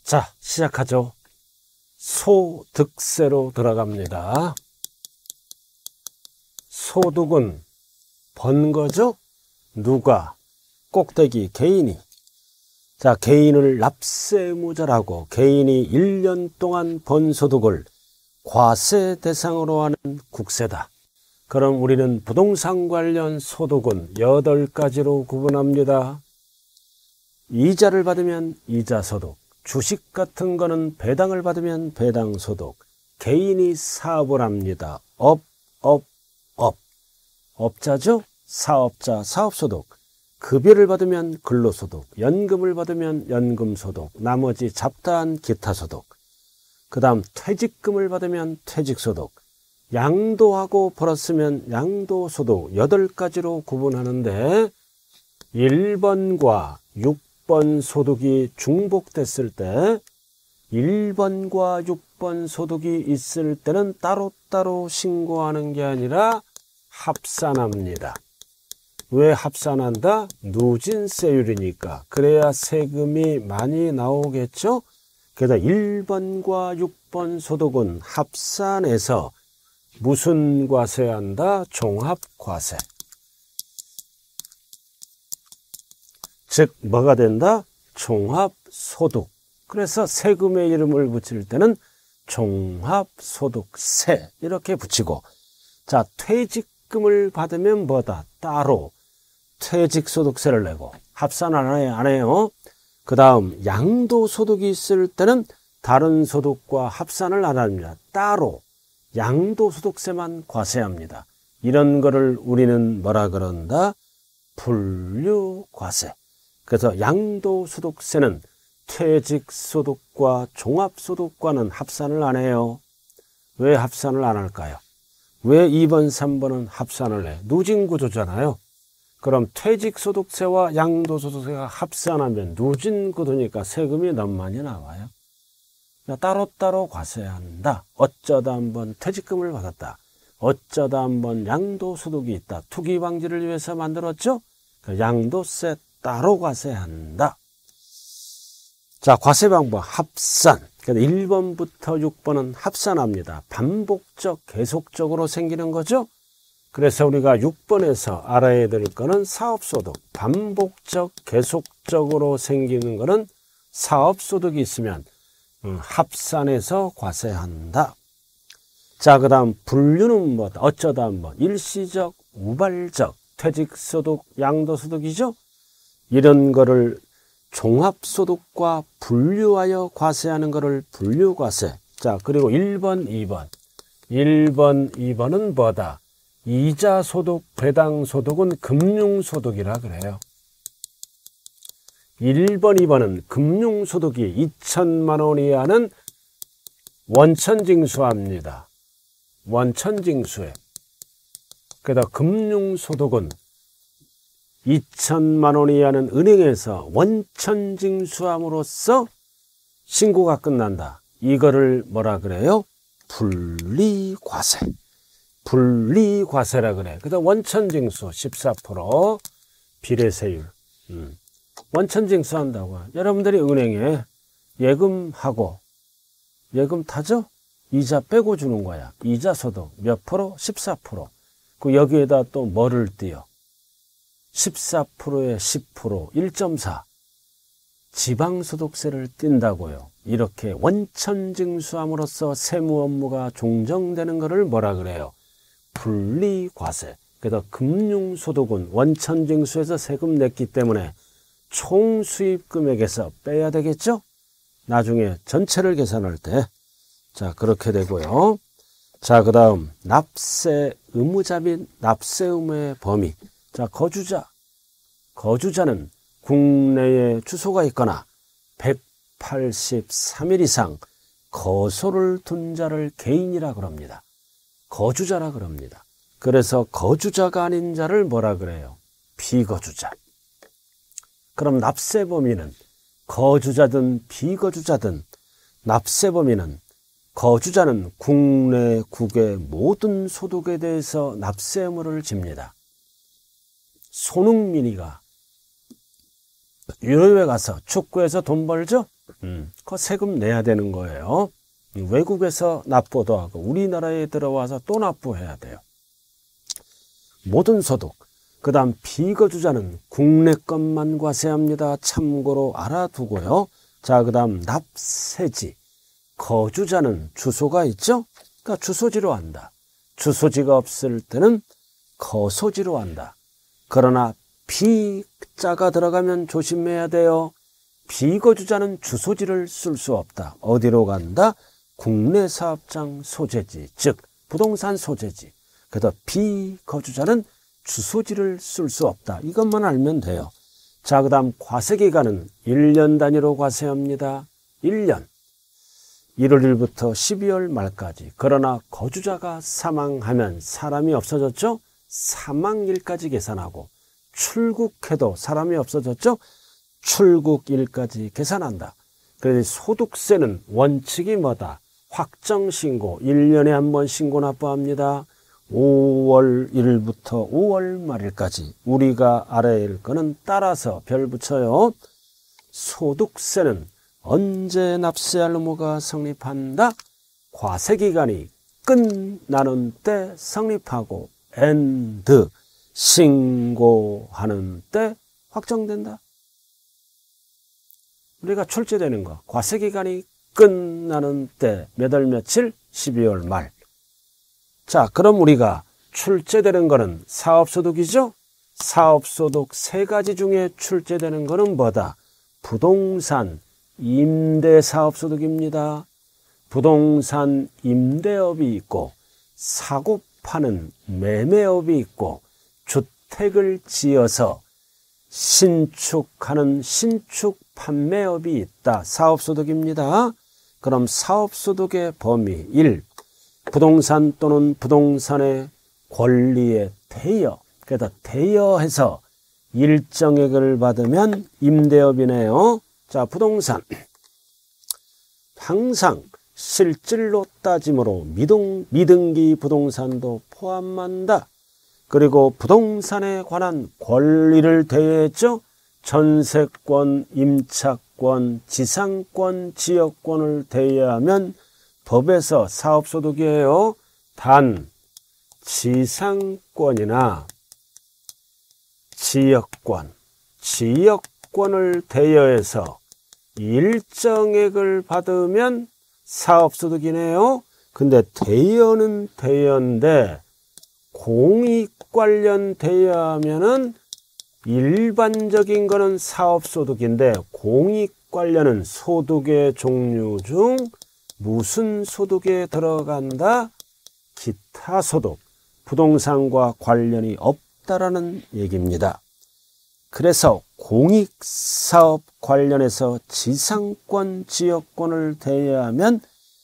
자, 시작하죠. 소득세로 들어갑니다. 소득은 번 거죠? 누가? 꼭대기 개인이. 자, 개인을 납세의무자라고 개인이 1년 동안 번 소득을 과세 대상으로 하는 국세다. 그럼 우리는 부동산 관련 소득은 8가지로 구분합니다. 이자를 받으면 이자소득, 주식 같은 거는 배당을 받으면 배당소득, 개인이 사업을 합니다. 업자죠? 사업자, 사업소득, 급여를 받으면 근로소득, 연금을 받으면 연금소득, 나머지 잡다한 기타소득, 그 다음 퇴직금을 받으면 퇴직소득, 양도하고 벌었으면 양도소득 8가지로 구분하는데 1번과 6번 소득이 중복됐을 때 1번과 6번 소득이 있을 때는 따로따로 신고하는 게 아니라 합산합니다. 왜 합산한다? 누진세율이니까. 그래야 세금이 많이 나오겠죠? 그래서 1번과 6번 소득은 합산해서 무슨 과세한다? 종합과세. 즉 뭐가 된다? 종합소득. 그래서 세금의 이름을 붙일 때는 종합소득세 이렇게 붙이고, 자, 퇴직금을 받으면 뭐다? 따로 퇴직소득세를 내고 합산 안 해요. 그 다음 양도소득이 있을 때는 다른 소득과 합산을 안 합니다. 따로 양도소득세만 과세합니다. 이런 거를 우리는 뭐라 그런다? 분류과세. 그래서 양도소득세는 퇴직소득과 종합소득과는 합산을 안 해요. 왜 합산을 안 할까요? 왜 2번, 3번은 합산을 해? 누진구조잖아요. 그럼 퇴직소득세와 양도소득세가 합산하면 누진구도니까 세금이 너무 많이 나와요. 따로따로 과세한다. 어쩌다 한번 퇴직금을 받았다. 어쩌다 한번 양도소득이 있다. 투기 방지를 위해서 만들었죠? 양도세 따로 과세한다. 자, 과세 방법 합산. 1번부터 6번은 합산합니다. 반복적, 계속적으로 생기는 거죠? 그래서 우리가 6번에서 알아야 될 거는 사업소득. 반복적, 계속적으로 생기는 거는 사업소득이 있으면 합산해서 과세한다. 자, 그 다음 분류는 뭐다? 어쩌다 한번 일시적, 우발적, 퇴직소득, 양도소득이죠? 이런 거를 종합소득과 분류하여 과세하는 거를 분류과세. 자, 그리고 1번, 2번. 1번, 2번은 뭐다? 이자소득, 배당소득은 금융소득이라 그래요. 1번, 2번은 금융소득이 2천만 원 이하는 원천징수합니다. 원천징수에. 그래서 금융소득은 2천만 원 이하는 은행에서 원천징수함으로써 신고가 끝난다. 이거를 뭐라 그래요? 분리과세. 분리과세라 그래. 그래서 원천징수 14% 비례세율. 원천징수 한다고. 여러분들이 은행에 예금하고, 예금 타죠? 이자 빼고 주는 거야. 이자 소득 몇 프로? 14%. 그 여기에다 또 뭐를 띄어? 14%에 10%, 1.4. 지방소득세를 띈다고요. 이렇게 원천징수함으로써 세무 업무가 종정되는 것을 뭐라 그래요? 분리과세. 그래서 금융소득은 원천징수에서 세금 냈기 때문에 총 수입 금액에서 빼야 되겠죠? 나중에 전체를 계산할 때. 자, 그렇게 되고요. 자, 그 다음 납세 의무자 및 납세 의무의 범위. 자, 거주자. 거주자는 국내에 주소가 있거나 183일 이상 거소를 둔 자를 개인이라 그럽니다. 거주자라 그럽니다. 그래서 거주자가 아닌 자를 뭐라 그래요? 비거주자. 그럼 납세 범위는 거주자든 비거주자든 납세 범위는 거주자는 국내국의 모든 소득에 대해서 납세 의무를 집니다. 손흥민이가 유럽에 가서 축구해서 돈 벌죠? 그 세금 내야 되는 거예요. 외국에서 납부도 하고 우리나라에 들어와서 또 납부해야 돼요. 모든 소득. 그 다음 비거주자는 국내 것만 과세합니다. 참고로 알아두고요. 자, 그 다음 납세지. 거주자는 주소가 있죠? 그러니까 주소지로 한다. 주소지가 없을 때는 거소지로 한다. 그러나 비자가 들어가면 조심해야 돼요. 비거주자는 주소지를 쓸 수 없다. 어디로 간다? 국내 사업장 소재지, 즉 부동산 소재지. 그래서 비거주자는 주소지를 쓸 수 없다. 이것만 알면 돼요. 자, 그 다음 과세기간은 1년 단위로 과세합니다. 1년. 1월 1일부터 12월 말까지. 그러나 거주자가 사망하면 사람이 없어졌죠? 사망일까지 계산하고, 출국해도 사람이 없어졌죠? 출국일까지 계산한다. 그래서 소득세는 원칙이 뭐다? 확정신고, 1년에 한 번 신고 납부합니다. 5월 1일부터 5월 말일까지. 우리가 알아야 할 거는 따라서 별 붙여요. 소득세는 언제 납세할 의무가 성립한다? 과세기간이 끝나는 때 성립하고 and 신고하는 때 확정된다. 우리가 출제되는 거 과세기간이 끝나는 때 몇 월 며칠? 12월 말. 자, 그럼 우리가 출제되는 거는 사업소득이죠? 사업소득 세 가지 중에 출제되는 거는 뭐다? 부동산 임대사업소득입니다. 부동산 임대업이 있고 사고 파는 매매업이 있고 주택을 지어서 신축하는 신축 판매업이 있다. 사업소득입니다. 그럼 사업소득의 범위 1. 부동산 또는 부동산의 권리에 대여. 그래서 대여해서 일정액을 받으면 임대업이네요. 자, 부동산. 항상 실질로 따짐으로 미등기 부동산도 포함한다. 그리고 부동산에 관한 권리를 대여했죠. 전세권, 임차권, 지상권, 지역권을 대여하면 법에서 사업소득이에요. 단 지상권이나 지역권을 대여해서 일정액을 받으면 사업소득이네요. 근데 대여는 대여인데 공익 관련 대여하면은 일반적인 거는 사업소득인데 공익 관련은 소득의 종류 중 무슨 소득에 들어간다? 기타 소득, 부동산과 관련이 없다라는 얘기입니다. 그래서 공익사업 관련해서 지상권, 지역권을 대여하면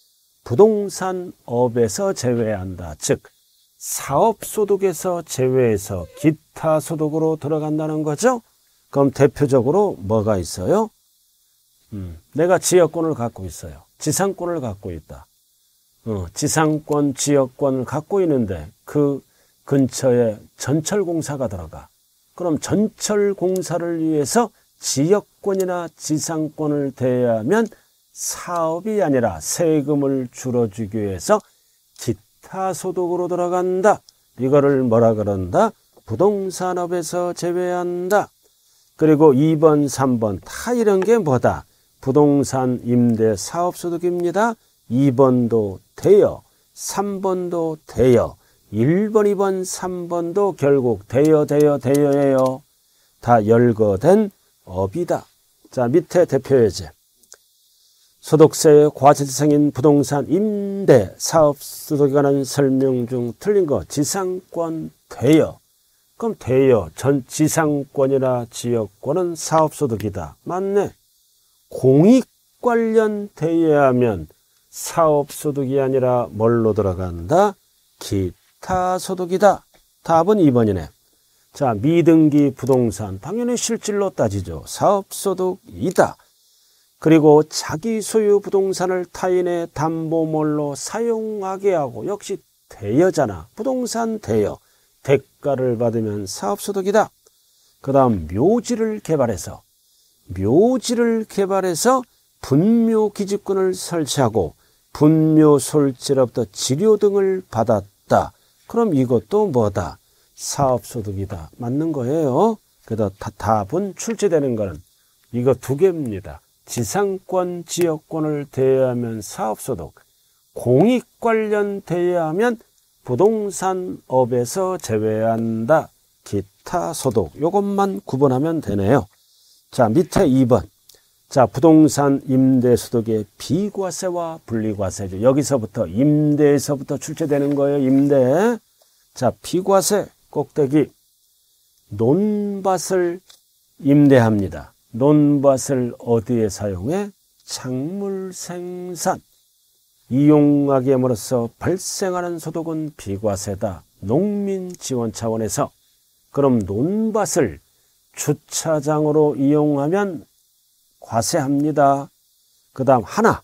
부동산업에서 제외한다. 즉 사업소득에서 제외해서 기타 소득으로 들어간다는 거죠. 그럼 대표적으로 뭐가 있어요? 내가 지역권을 갖고 있어요. 지상권을 갖고 있다. 지상권, 지역권을 갖고 있는데 그 근처에 전철공사가 들어가. 그럼 전철공사를 위해서 지역권이나 지상권을 대여하면 사업이 아니라 세금을 줄여주기 위해서 기타 소득으로 들어간다. 이거를 뭐라 그런다? 부동산업에서 제외한다. 그리고 2번, 3번 다 이런 게 뭐다? 부동산 임대 사업소득입니다. 2번도 대여, 3번도 대여, 1번, 2번, 3번도 결국 대여예요. 다 열거된 업이다. 자, 밑에 대표 예제. 소득세의 과세대상인 부동산 임대 사업소득에 관한 설명 중 틀린 거 지상권 대여. 그럼 대여, 지상권이나 지역권은 사업소득이다. 맞네. 공익 관련 대여하면 사업소득이 아니라 뭘로 들어간다? 기타 소득이다. 답은 2번이네. 자, 미등기 부동산 당연히 실질로 따지죠. 사업소득이다. 그리고 자기 소유 부동산을 타인의 담보물로 사용하게 하고 역시 대여잖아. 부동산 대여. 대가를 받으면 사업소득이다. 그 다음 묘지를 개발해서 분묘 기지권을 설치하고 분묘 솔지로부터 지료 등을 받았다. 그럼 이것도 뭐다? 사업소득이다. 맞는 거예요. 그래서 답은 출제되는 거는 이거 두 개입니다. 지상권, 지역권을 대여하면 사업소득, 공익 관련 대여하면 부동산업에서 제외한다. 기타 소득. 이것만 구분하면 되네요. 자, 밑에 2번. 자, 부동산 임대소득의 비과세와 분리과세죠. 여기서부터 임대에서부터 출제되는 거예요. 임대. 자, 비과세 꼭대기. 논밭을 임대합니다. 논밭을 어디에 사용해? 작물 생산. 이용하기에 물어서 발생하는 소득은 비과세다. 농민 지원 차원에서. 그럼 논밭을 주차장으로 이용하면 과세합니다. 그 다음 하나.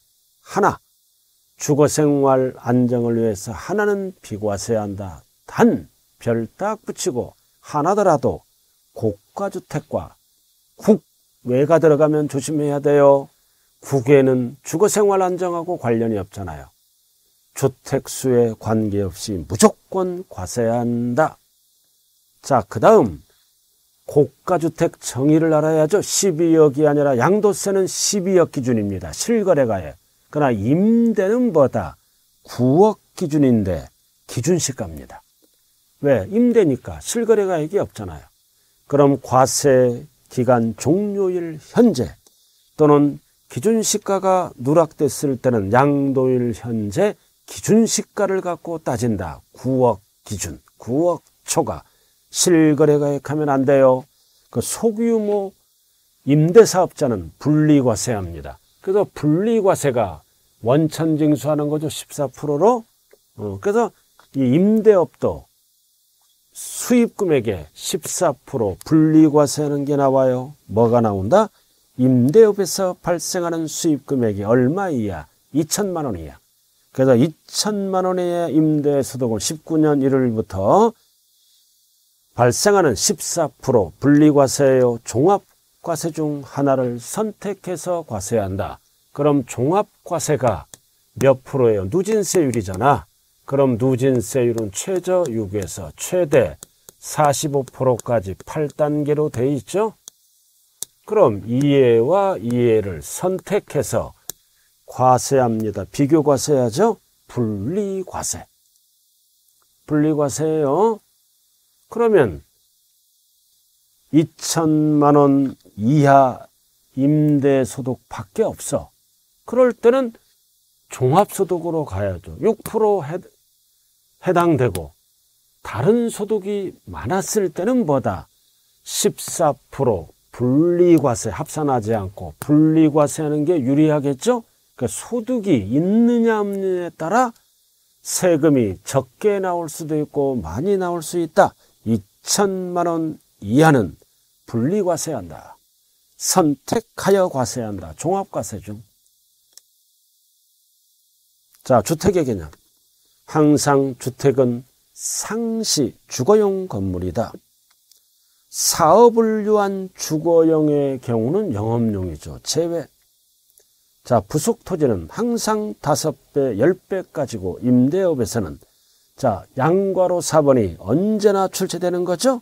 주거생활 안정을 위해서 하나는 비과세한다. 단 별 딱 붙이고 하나더라도 고가주택과 국외가 들어가면 조심해야 돼요. 국외는 주거생활 안정하고 관련이 없잖아요. 주택수에 관계없이 무조건 과세한다. 자, 그 다음 고가주택 정의를 알아야죠. 12억이 아니라 양도세는 12억 기준입니다. 실거래가에. 그러나 임대는 뭐다? 9억 기준인데 기준시가입니다. 왜? 임대니까 실거래가액이 없잖아요. 그럼 과세 기간 종료일 현재 또는 기준시가가 누락됐을 때는 양도일 현재 기준시가를 갖고 따진다. 9억 기준, 9억 초과. 실거래가액 하면 안 돼요. 그 소규모 임대사업자는 분리과세합니다. 그래서 분리과세가 원천징수하는 거죠. 14%로. 그래서 이 임대업도 수입금액에 14% 분리과세하는 게 나와요. 뭐가 나온다? 임대업에서 발생하는 수입금액이 얼마 이하? 2천만 원 이하. 그래서 2천만 원의 임대소득을 19년 1월부터 발생하는 14% 분리과세예요. 종합과세 중 하나를 선택해서 과세한다. 그럼 종합과세가 몇 프로예요? 누진세율이잖아. 그럼 누진세율은 최저 6에서 최대 45%까지 8단계로 돼 있죠. 그럼 이해와 이해를 선택해서 과세합니다. 비교과세하죠. 분리과세. 분리과세예요. 그러면 2천만 원 이하 임대소득밖에 없어. 그럴 때는 종합소득으로 가야죠. 6% 해당되고 다른 소득이 많았을 때는 뭐다? 14% 분리과세 합산하지 않고 분리과세하는 게 유리하겠죠? 그러니까 소득이 있느냐 없느냐에 따라 세금이 적게 나올 수도 있고 많이 나올 수 있다. 2천만 원 이하는 분리과세한다. 선택하여 과세한다. 종합과세 중. 자, 주택의 개념. 항상 주택은 상시 주거용 건물이다. 사업을 위한 주거용의 경우는 영업용이죠. 제외. 자, 부속 토지는 항상 5배, 10배까지고 임대업에서는 자, 양괄호 4번이 언제나 출제되는 거죠?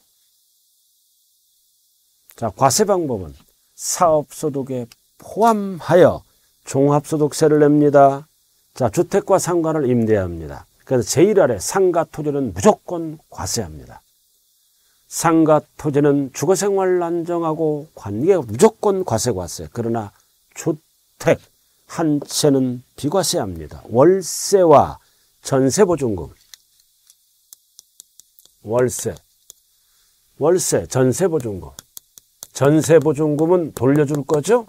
자, 과세 방법은 사업소득에 포함하여 종합소득세를 냅니다. 자, 주택과 상가를 임대합니다. 그래서 제일 아래 상가 토지는 무조건 과세합니다. 상가 토지는 주거생활 안정하고 관계가 무조건 과세. 그러나 주택 한 채는 비과세합니다. 월세와 전세보증금. 월세, 전세보증금. 전세보증금은 돌려줄 거죠?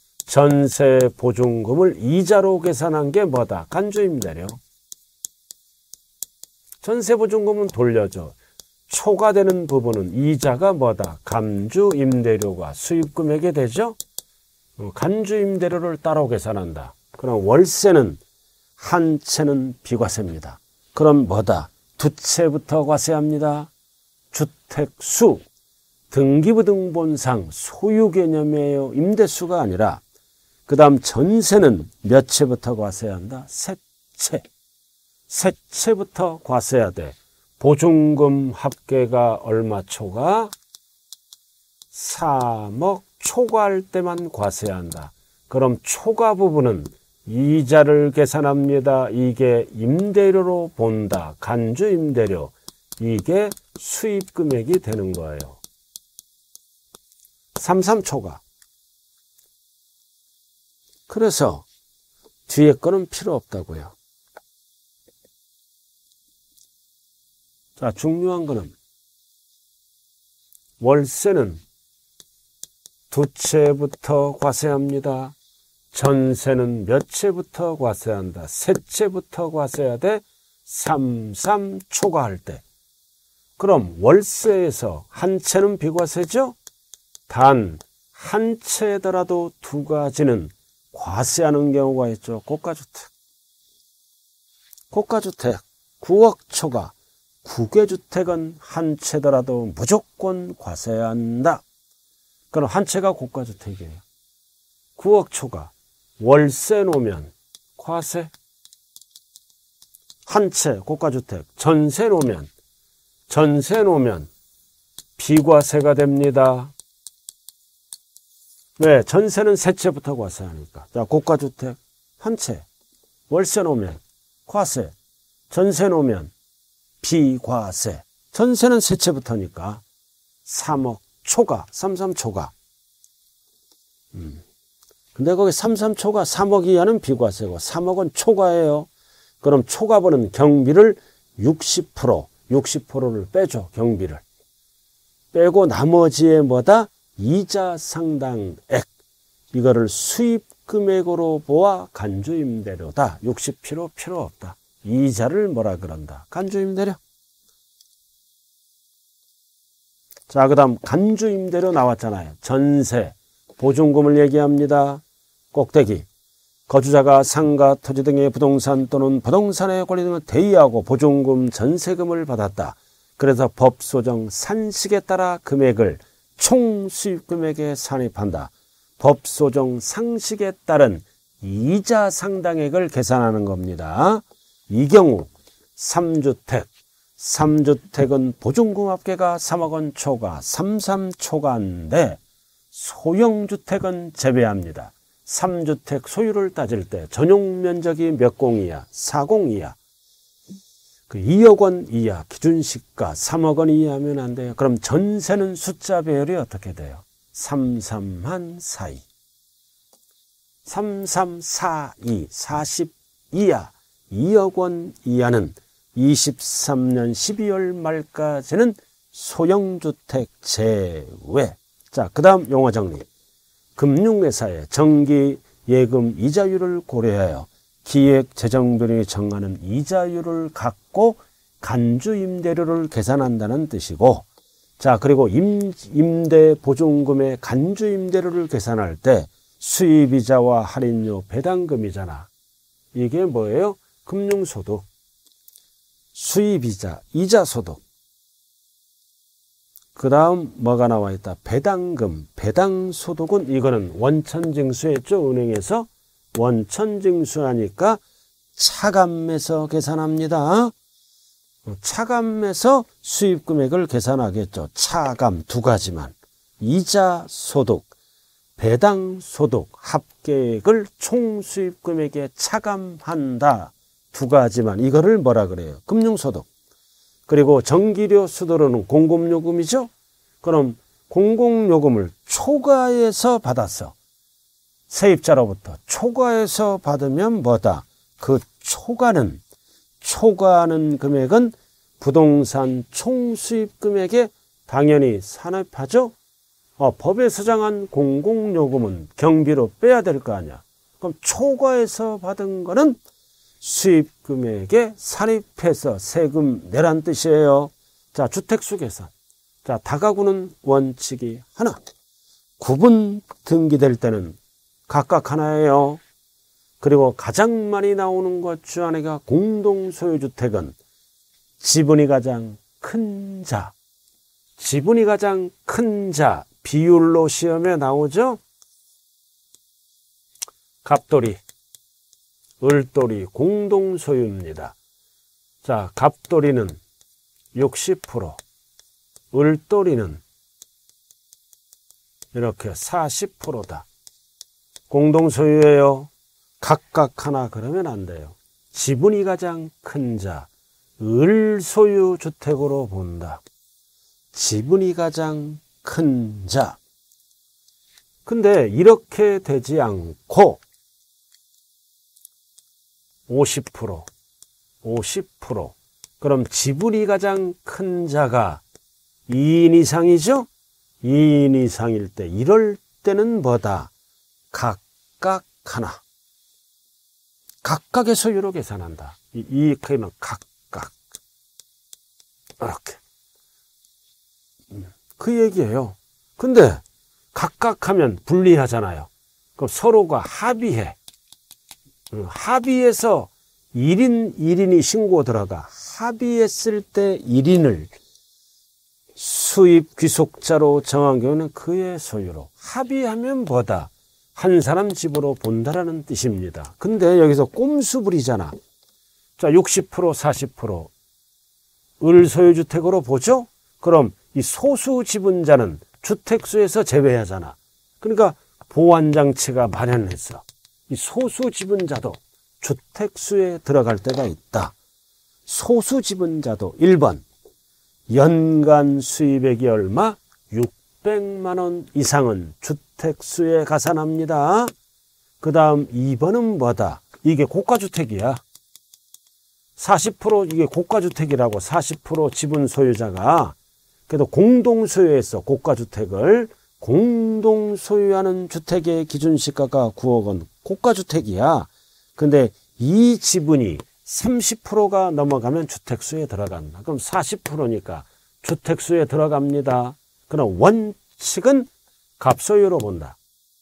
전세보증금을 이자로 계산한 게 뭐다? 간주임대료. 전세보증금은 돌려줘. 초과되는 부분은 이자가 뭐다? 감주임대료가 수입금액이 되죠? 간주임대료를 따로 계산한다. 그럼 월세는 한 채는 비과세입니다. 그럼 뭐다? 2채부터 과세합니다. 주택수, 등기부등본상 소유 개념이에요. 임대수가 아니라. 그 다음 전세는 몇 채부터 과세해야 한다? 세 채. 세 채부터 과세해야 돼. 보증금 합계가 얼마 초과? 3억 초과할 때만 과세해야 한다. 그럼 초과 부분은 이자를 계산합니다. 이게 임대료로 본다. 간주 임대료. 이게 수입 금액이 되는 거예요. 33초과. 그래서 뒤에 거는 필요 없다고요. 자, 중요한 거는 월세는 두 채부터 과세합니다. 전세는 몇 채부터 과세한다? 세 채부터 과세해야 돼. 33 초과할 때. 그럼 월세에서 한 채는 비과세죠? 단 한 채더라도 두 가지는 과세하는 경우가 있죠. 고가주택. 고가주택 9억 초과. 국외주택은 한 채더라도 무조건 과세해야 한다. 그럼 한 채가 고가주택이에요. 9억 초과. 월세 놓으면 과세. 한 채 고가주택. 전세 놓으면 비과세가 됩니다. 왜? 전세는 세 채부터 과세하니까. 자, 고가주택 한 채. 월세 놓으면 과세. 전세 놓으면 비과세. 전세는 세 채부터니까 3억 초과, 33초과. 근데 거기 33초과 3억 이하는 비과세고 3억은 초과예요. 그럼 초과분은 경비를 60%를 빼줘. 경비를. 빼고 나머지에 뭐다? 이자 상당액. 이거를 수입금액으로 보아 간주임대료다. 60% 필요 없다. 이자를 뭐라 그런다? 간주임대료. 자, 그 다음 간주임대료 나왔잖아요. 전세, 보증금을 얘기합니다. 꼭대기. 거주자가 상가, 토지 등의 부동산 또는 부동산에 권리 등을 대의하고 보증금, 전세금을 받았다. 그래서 법소정 산식에 따라 금액을 총 수입금액에 산입한다. 법소정 상식에 따른 이자 상당액을 계산하는 겁니다. 이 경우 3주택은 보증금 합계가 3억 원 초과, 33초과인데 소형주택은 제외합니다. 3주택 소유를 따질 때 전용 면적이 몇 공이야? 4공 이하. 그 2억 원 이하 기준시가 3억 원 이하면 안 돼요. 그럼 전세는 숫자 배열이 어떻게 돼요? 3342. 3342, 40 이하, 2억 원 이하는 23년 12월 말까지는 소형주택 제외. 자, 그 다음 용어 정리. 금융회사의 정기 예금 이자율을 고려하여 기획재정비용이 정하는 이자율을 갖고 간주임대료를 계산한다는 뜻이고, 자, 그리고 임대보증금의 간주임대료를 계산할 때 수입이자와 할인료 배당금이잖아. 이게 뭐예요? 금융소득, 수입이자, 이자소득. 그 다음 뭐가 나와 있다? 배당금, 배당소득은 이거는 원천징수했죠. 은행에서 원천징수하니까 차감해서 계산합니다. 차감해서 수입금액을 계산하겠죠. 차감 두 가지만. 이자소득, 배당소득 합계액을 총수입금액에 차감한다. 두 가지만. 이거를 뭐라 그래요? 금융소득. 그리고 전기료 수도료는 공공요금이죠. 그럼 공공요금을 초과해서 받았어. 세입자로부터 초과해서 받으면 뭐다? 그 초과하는 금액은 부동산 총수입금액에 당연히 산입하죠. 법에서 정한 공공요금은 경비로 빼야 될 거 아니야. 그럼 초과해서 받은 거는 수입금액에 산입해서 세금 내란 뜻이에요. 자, 주택수 계산. 자, 다가구는 원칙이 하나. 구분 등기될 때는 각각 하나예요. 그리고 가장 많이 나오는 것 중 하나가 공동소유주택은 지분이 가장 큰 자. 지분이 가장 큰 자 비율로 시험에 나오죠. 갑돌이, 을돌이 공동소유입니다. 자, 갑돌이는 60%, 을돌이는 이렇게 40%다. 공동소유예요. 각각 하나 그러면 안 돼요. 지분이 가장 큰 자, 을소유 주택으로 본다. 지분이 가장 큰 자. 근데 이렇게 되지 않고 50%, 50%. 그럼 지분이 가장 큰 자가 2인 이상이죠? 2인 이상일 때, 이럴 때는 뭐다? 각각 하나. 각각의 소유로 계산한다. 이 크기는 각각. 이렇게. 그 얘기예요. 근데 각각 하면 불리하잖아요. 그럼 서로가 합의해. 합의해서 1인이 신고 들어가. 합의했을 때 1인을 수입 귀속자로 정한 경우는 그의 소유로. 합의하면 뭐다? 한 사람 집으로 본다라는 뜻입니다. 근데 여기서 꼼수 부리잖아. 자, 60%, 40% 을소유주택으로 보죠? 그럼 이 소수 지분자는 주택수에서 제외하잖아. 그러니까 보완장치가 마련했어. 이 소수 지분자도 주택수에 들어갈 때가 있다. 소수 지분자도 1번 연간 수입액이 얼마? 600만 원 이상은 주택수에 가산합니다. 그 다음 2번은 뭐다? 이게 고가주택이야. 40% 이게 고가주택이라고. 40% 지분 소유자가 그래도 공동소유에서 고가주택을 공동소유하는 주택의 기준시가가 9억 원. 고가주택이야. 근데 이 지분이 30%가 넘어가면 주택수에 들어간다. 그럼 40%니까 주택수에 들어갑니다. 그럼 원칙은 갑소유로 본다.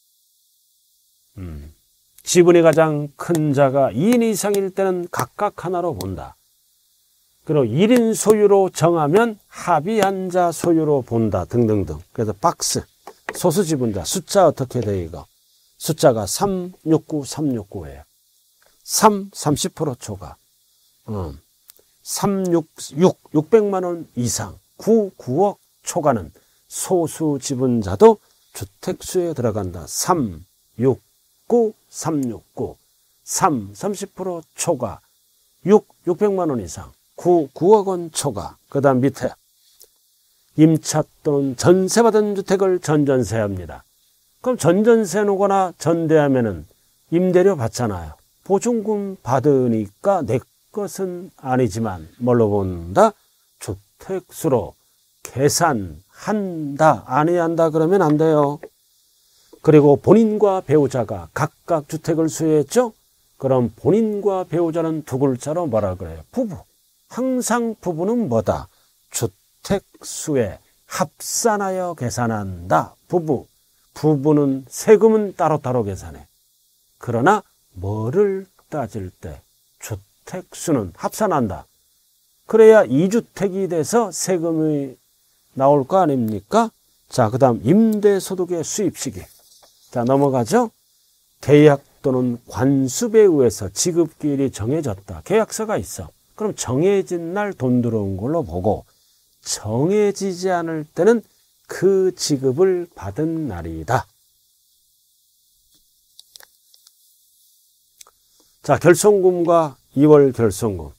지분이 가장 큰 자가 2인 이상일 때는 각각 하나로 본다. 그리고 1인 소유로 정하면 합의한 자 소유로 본다. 등등등. 그래서 박스, 소수지분자, 숫자 어떻게 돼 이거? 숫자가 369, 369예요. 30% 초과. 600만 원 이상. 9억 초과는 소수 지분자도 주택수에 들어간다. 369, 369. 30% 초과. 600만 원 이상. 9억 원 초과. 그 다음 밑에 임차 또는 전세받은 주택을 전전세합니다. 그럼 전전세 놓거나 전대하면은 임대료 받잖아요. 보증금 받으니까 내 것은 아니지만 뭘로 본다? 주택수로 계산한다. 아니한다 그러면 안 돼요. 그리고 본인과 배우자가 각각 주택을 소유했죠? 그럼 본인과 배우자는 두 글자로 뭐라 그래요? 부부. 항상 부부는 뭐다? 주택수에 합산하여 계산한다. 부부는 세금은 따로따로 계산해. 그러나 뭐를 따질 때 주택수는 합산한다. 그래야 2주택이 돼서 세금이 나올 거 아닙니까? 자, 그 다음 임대소득의 수입시기. 자, 넘어가죠. 계약 또는 관습에 의해서 지급기일이 정해졌다. 계약서가 있어. 그럼 정해진 날 돈 들어온 걸로 보고 정해지지 않을 때는 그 지급을 받은 날이다. 자, 결손금과 2월 결손금.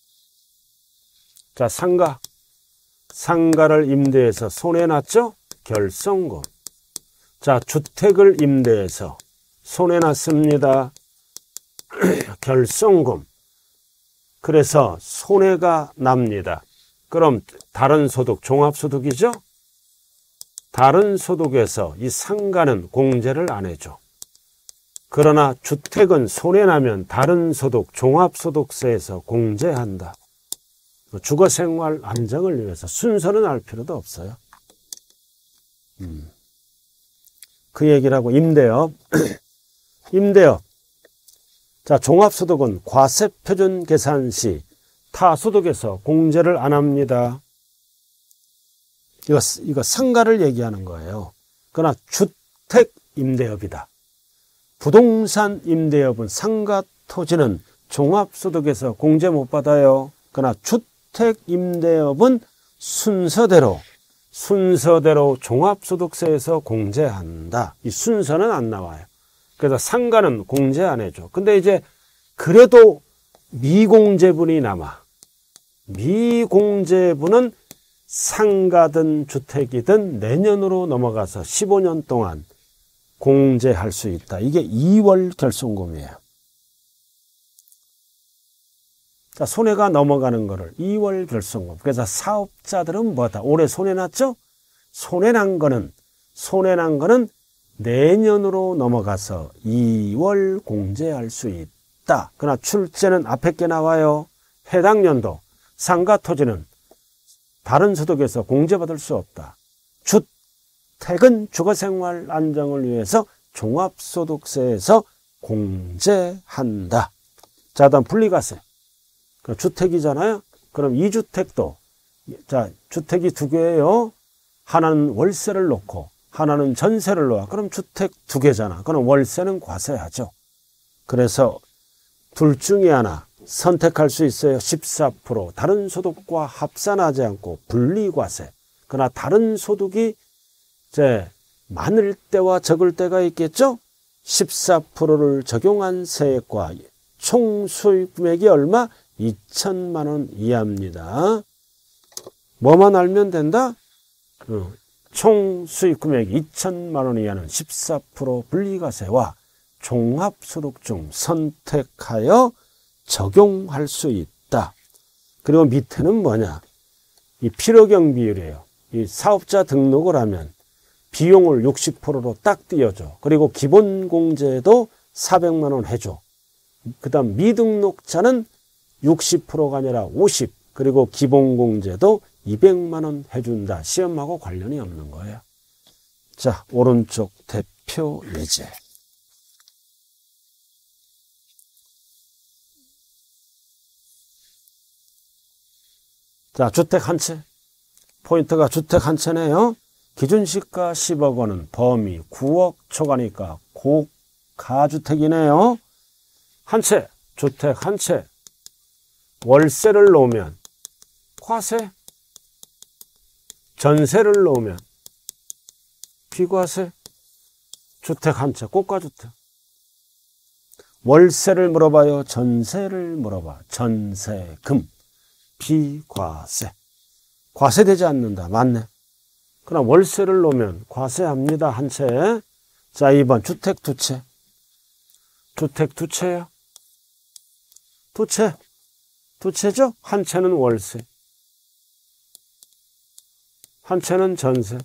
자, 상가를 임대해서 손해났죠? 결손금. 자, 주택을 임대해서 손해났습니다. 결손금. 그래서 손해가 납니다. 그럼 다른 소득, 종합소득이죠? 다른 소득에서 이 상가는 공제를 안 해줘. 그러나 주택은 손해나면 다른 소득, 종합소득세에서 공제한다. 주거생활 안정을 위해서 순서는 알 필요도 없어요. 그 얘기라고. 임대업. 임대업. 자, 종합소득은 과세표준 계산 시 타소득에서 공제를 안 합니다. 이거 상가를 얘기하는 거예요. 그러나 주택 임대업이다. 부동산 임대업은 상가 토지는 종합소득에서 공제 못 받아요. 그러나 주택 임대업은 순서대로 종합소득세에서 공제한다. 이 순서는 안 나와요. 그래서 상가는 공제 안 해줘. 근데 이제 그래도 미공제분이 남아. 미공제분은 상가든 주택이든 내년으로 넘어가서 15년 동안 공제할 수 있다. 이게 2월 결손금이에요. 자, 손해가 넘어가는 거를 2월 결손금. 그래서 사업자들은 뭐다? 올해 손해났죠? 손해난 거는 내년으로 넘어가서 2월 공제할 수 있다. 그러나 출제는 앞에 게 나와요. 해당 연도 상가 토지는 다른 소득에서 공제받을 수 없다. 주택은 주거생활 안정을 위해서 종합소득세에서 공제한다. 자, 다음 분리과세. 주택이잖아요. 그럼 2주택도, 자, 주택이 2개예요. 하나는 월세를 놓고 하나는 전세를 놓아. 그럼 주택 2개잖아. 그럼 월세는 과세하죠. 그래서 둘 중에 하나 선택할 수 있어요. 14%. 다른 소득과 합산하지 않고 분리과세. 그러나 다른 소득이 이제 많을 때와 적을 때가 있겠죠. 14%를 적용한 세액과 총 수익 금액이 얼마? 2천만 원 이하입니다. 뭐만 알면 된다? 총 수익 금액 2천만 원 이하는 14% 분리과세와 종합소득 중 선택하여 적용할 수 있다. 그리고 밑에는 뭐냐? 이 필요경 비율이에요. 이 사업자 등록을 하면 비용을 60%로 딱 띄워줘. 그리고 기본공제도 400만 원 해줘. 그 다음 미등록자는 60%가 아니라 50, 그리고 기본공제도 200만 원 해준다. 시험하고 관련이 없는 거예요. 자, 오른쪽 대표 예제. 자, 주택 한 채. 포인트가 주택 한 채네요. 기준시가 10억 원은 범위 9억 초과니까 고가주택이네요. 한 채, 주택 한 채. 월세를 놓으면 과세, 전세를 놓으면 비과세. 주택 한 채, 고가주택. 월세를 물어봐요. 전세를 물어봐. 전세금, 비과세. 과세되지 않는다. 맞네. 그럼 월세를 놓으면 과세합니다. 한 채. 자, 2번 주택 두 채. 주택 두 채요. 두 채. 두 채죠? 한 채는 월세. 한 채는 전세.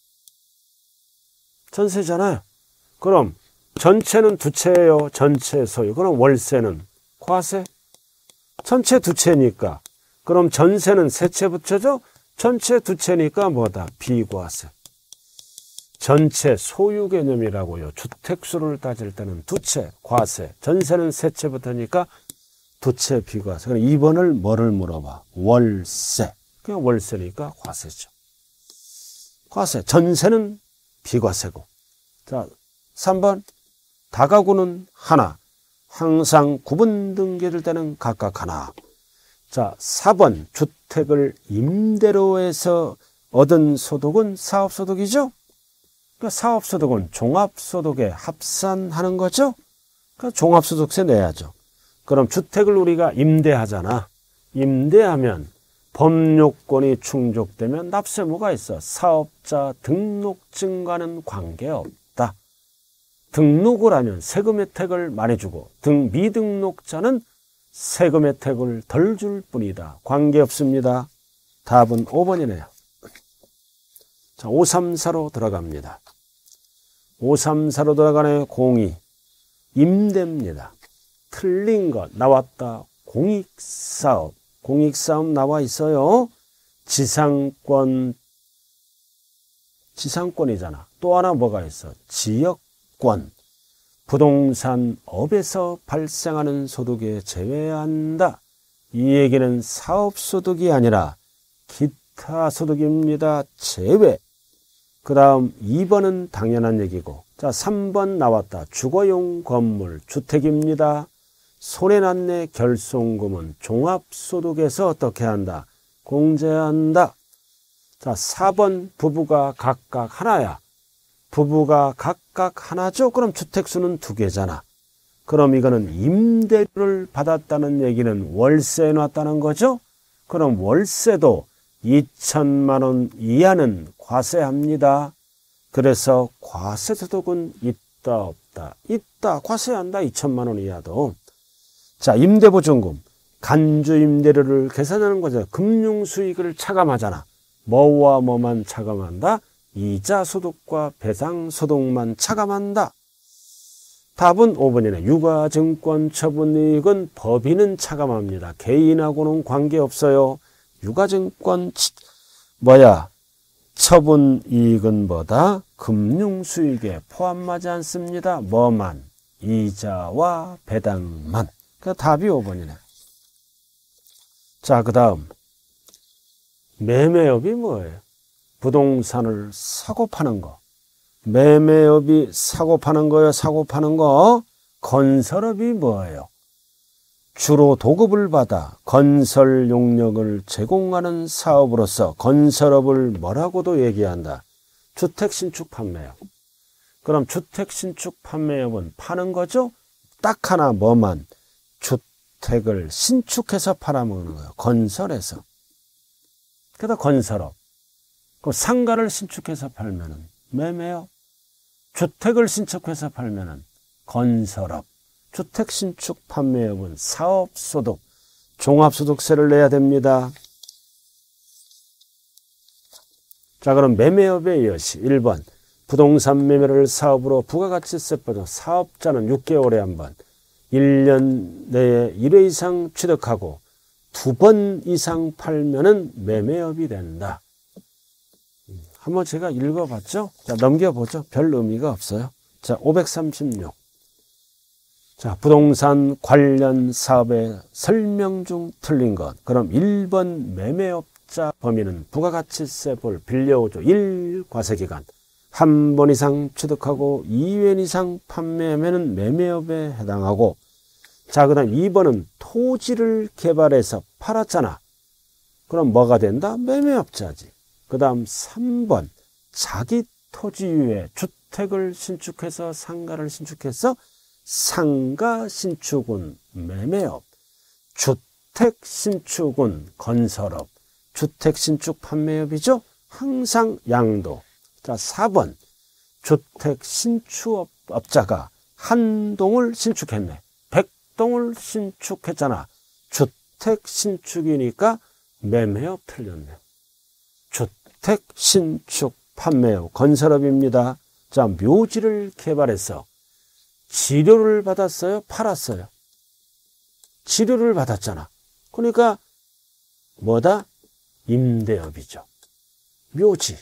전세잖아요. 그럼 전체는 두 채예요. 전체 소유. 그럼 월세는 과세. 전체 두 채니까. 그럼 전세는 세 채 붙여줘? 전체 두 채니까 뭐다? 비과세. 전체 소유 개념이라고요. 주택수를 따질 때는 두 채, 과세. 전세는 세 채 붙으니까 두 채 비과세. 그럼 2번을 뭐를 물어봐? 월세. 그냥 월세니까 과세죠. 과세. 전세는 비과세고. 자, 3번. 다가구는 하나. 항상 구분 등기될 때는 각각 하나. 자, 4번. 주택을 임대로 해서 얻은 소득은 사업소득이죠? 그러니까 사업소득은 종합소득에 합산하는 거죠? 그러니까 종합소득세 내야죠. 그럼 주택을 우리가 임대하잖아. 임대하면 법요건이 충족되면 납세무가 있어. 사업자 등록증과는 관계없다. 등록을 하면 세금 혜택을 많이 주고 미등록자는 세금 혜택을 덜 줄 뿐이다. 관계없습니다. 답은 5번이네요. 자, 534로 들어갑니다. 534로 들어가네. 공이 임대입니다. 틀린 것 나왔다. 공익사업. 공익사업 나와 있어요. 지상권이잖아. 또 하나 뭐가 있어? 지역권. 부동산업에서 발생하는 소득에 제외한다. 이 얘기는 사업소득이 아니라 기타 소득입니다. 제외. 그 다음 2번은 당연한 얘기고. 자, 3번 나왔다. 주거용 건물, 주택입니다. 손해났네 결손금은 종합소득에서 어떻게 한다? 공제한다. 자, 4번 부부가 각각 하나야. 부부가 각각 하나죠? 그럼 주택수는 2개잖아. 그럼 이거는 임대료를 받았다는 얘기는 월세에 놨다는 거죠? 그럼 월세도 2천만 원 이하는 과세합니다. 그래서 과세소득은 있다 없다? 있다. 과세한다. 2천만 원 이하도. 자, 임대보증금. 간주임대료를 계산하는 거죠. 금융수익을 차감하잖아. 뭐와 뭐만 차감한다? 이자소득과 배상소득만 차감한다. 답은 5번이네. 유가증권 처분이익은 법인은 차감합니다. 개인하고는 관계없어요. 유가증권 처분이익은 뭐다? 금융수익에 포함하지 않습니다. 뭐만? 이자와 배당만. 그 답이 5번이네. 자, 그 다음 매매업이 뭐예요? 부동산을 사고 파는 거. 매매업이 사고 파는 거요. 사고 파는 거. 건설업이 뭐예요? 주로 도급을 받아 건설 용역을 제공하는 사업으로서 건설업을 뭐라고도 얘기한다? 주택 신축 판매업. 그럼 주택 신축 판매업은 파는 거죠? 딱 하나 뭐만? 주택을 신축해서 팔아먹는 거예요. 건설해서. 그래서 건설업. 그럼 상가를 신축해서 팔면은 매매업. 주택을 신축해서 팔면은 건설업. 주택 신축 판매업은 사업소득, 종합소득세를 내야 됩니다. 자, 그럼 매매업의 여시 1번 부동산 매매를 사업으로 부가가치세법상 사업자는 6개월에 한 번 1년 내에 1회 이상 취득하고 2번 이상 팔면은 매매업이 된다. 한번 제가 읽어봤죠? 자, 넘겨보죠. 별 의미가 없어요. 자, 536. 자, 부동산 관련 사업의 설명 중 틀린 것. 그럼 1번 매매업자 범위는 부가가치세법을 빌려오죠. 1. 과세기간. 1번 이상 취득하고 2회 이상 판매하면 매매업에 해당하고. 자, 그 다음 2번은 토지를 개발해서 팔았잖아. 그럼 뭐가 된다? 매매업자지. 그 다음 3번 자기 토지유에 주택을 신축해서 상가를 신축해서 상가 신축은 매매업, 주택 신축은 건설업, 주택 신축 판매업이죠. 항상 양도. 자, 4번 주택 신축업자가 한 동을 신축했네. 100동을 신축했잖아. 주택 신축이니까 매매업 틀렸네. 주택 신축 판매업 건설업입니다. 자, 묘지를 개발해서 지료를 받았어요? 팔았어요? 지료를 받았잖아. 그러니까 뭐다? 임대업이죠. 묘지.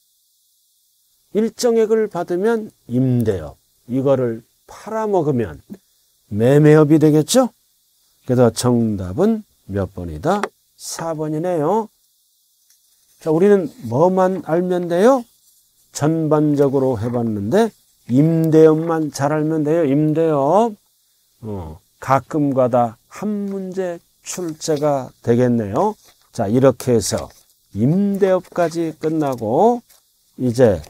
일정액을 받으면 임대업. 이거를 팔아먹으면 매매업이 되겠죠? 그래서 정답은 몇 번이다? 4번이네요. 자, 우리는 뭐만 알면 돼요? 전반적으로 해봤는데 임대업만 잘 알면 돼요. 임대업. 가끔가다 한 문제 출제가 되겠네요. 자, 이렇게 해서 임대업까지 끝나고 이제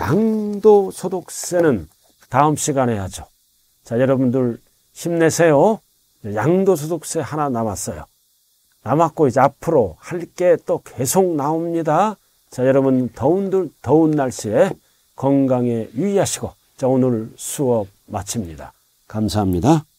양도소득세는 다음 시간에 하죠. 자, 여러분들 힘내세요. 양도소득세 하나 남았어요. 남았고 이제 앞으로 할 게 또 계속 나옵니다. 자, 여러분 더운 날씨에 건강에 유의하시고 자, 오늘 수업 마칩니다. 감사합니다.